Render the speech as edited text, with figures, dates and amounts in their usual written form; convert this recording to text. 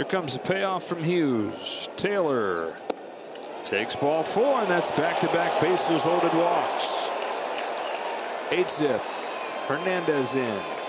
Here comes the payoff from Hughes. Taylor takes ball 4, and that's back-to-back bases loaded walks. 8-zip. Hernandez in.